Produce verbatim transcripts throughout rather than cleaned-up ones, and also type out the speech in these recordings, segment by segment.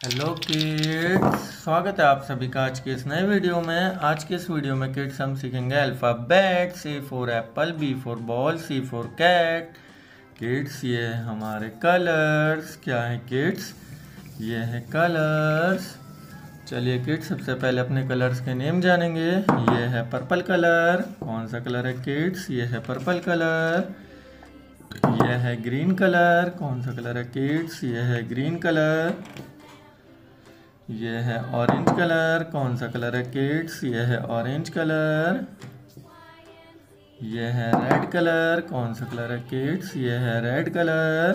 Hello kids, स्वागत है आप सभी का आज के इस नए वीडियो में। आज के इस वीडियो में किड्स हम सीखेंगे alphabet. C for apple, B for ball, C for cat. Kids ये हमारे कलर्स क्या हैं किड्स? ये हैं कलर्स। चलिए किड्स, सबसे पहले अपने कलर्स के नेम जानेंगे। ये है पर्पल कलर। कौन सा कलर है किड्स? ये है पर्पल कलर। यह है ग्रीन कलर। कौन सा कलर है किड्स? ये है ग्रीन कलर। यह है ऑरेंज कलर। कौन सा कलर है किड्स? यह है ऑरेंज कलर। यह है रेड कलर। कौन सा कलर है किड्स? यह है रेड कलर।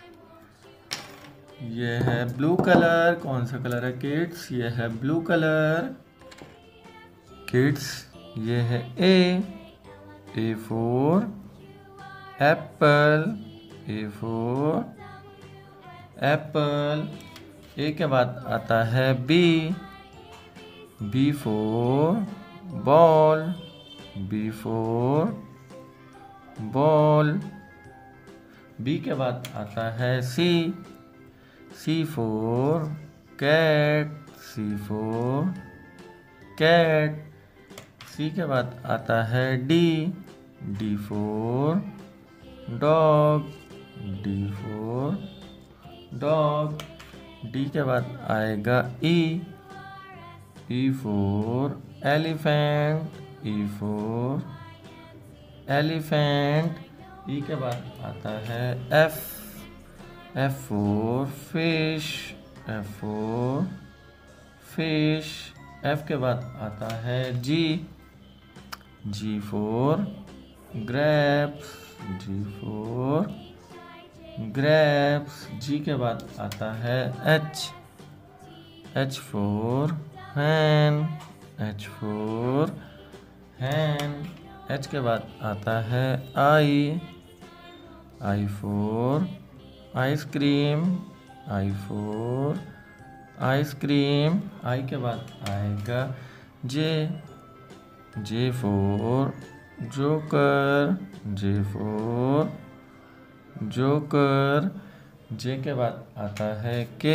यह है ब्लू कलर। कौन सा कलर है किड्स? यह है ब्लू कलर। किड्स ये है A A for apple. A for apple. A के बाद आता है B B for ball. B for ball. B के बाद आता है C C for cat. C for cat. C के बाद आता है D D for dog. D for dog. D के बाद आएगा E E for elephant. E for elephant. E के बाद आता है F F for fish. F for fish. F के बाद आता है G ji for grapes. G for grapes. G के बाद आता है H H for hen. H for hen. H के बाद आता है I I for ice cream. I for ice cream. I के बाद आएगा J J for joker. J for joker. J के बाद आता है K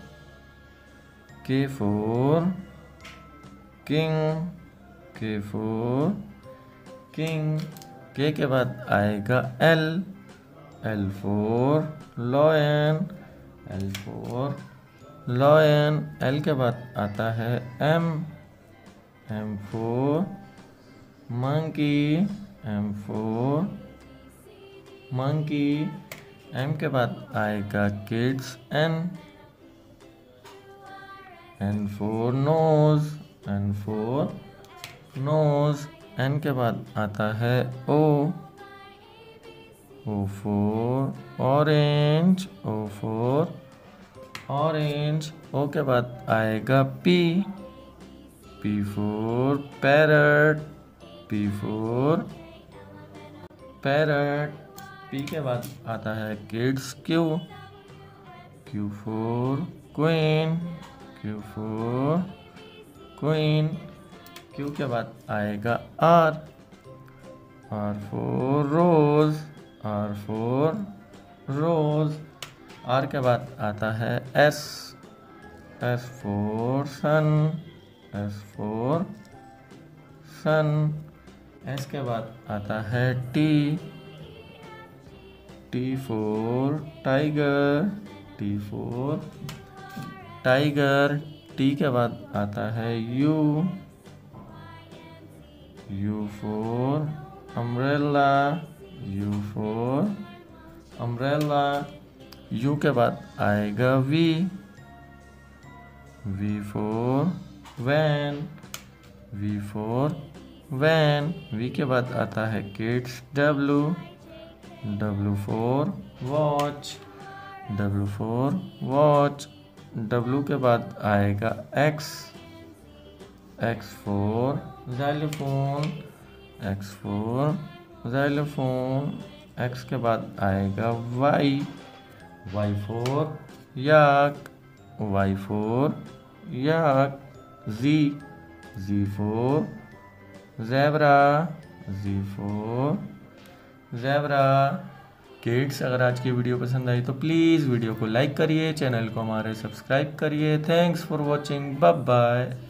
K for king. K for king. K के बाद आएगा L L for lion. L for lion. L के बाद आता है M M for monkey. M for monkey. M के बाद आएगा kids N N for nose. N for nose. N के बाद आता है O O for orange. O for orange. O के बाद आएगा P P for parrot. P for parrot. P के बाद आता है kids Q Q for queen. Q for queen. Q के बाद आएगा R R for rose. R for rose. R के बाद आता है S S for sun. S for sun. S के बाद आता है T T for tiger. T for tiger. T के बाद आता है U U for umbrella. U for umbrella. U के बाद आएगा V V for van. V for van. V के बाद आता है kids W W for watch. W for watch. W के बाद आएगा X X for xylophone. X for xylophone. X के बाद आएगा Y Y for yak. Y for yak. Z ji for zebra. Z for zebra. Kids अगर आज की video पसंद आई तो प्लीज़ वीडियो को लाइक करिए, चैनल को हमारे सब्सक्राइब करिए। Thanks for watching, bye bye.